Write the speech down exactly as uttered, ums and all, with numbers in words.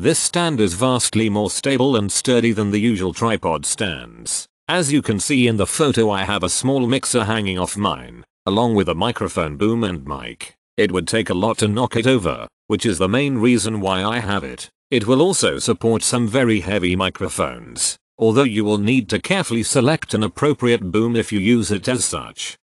This stand is vastly more stable and sturdy than the usual tripod stands. As you can see in the photo, I have a small mixer hanging off mine, along with a microphone boom and mic. It would take a lot to knock it over, which is the main reason why I have it. It will also support some very heavy microphones, although you will need to carefully select an appropriate boom if you use it as such.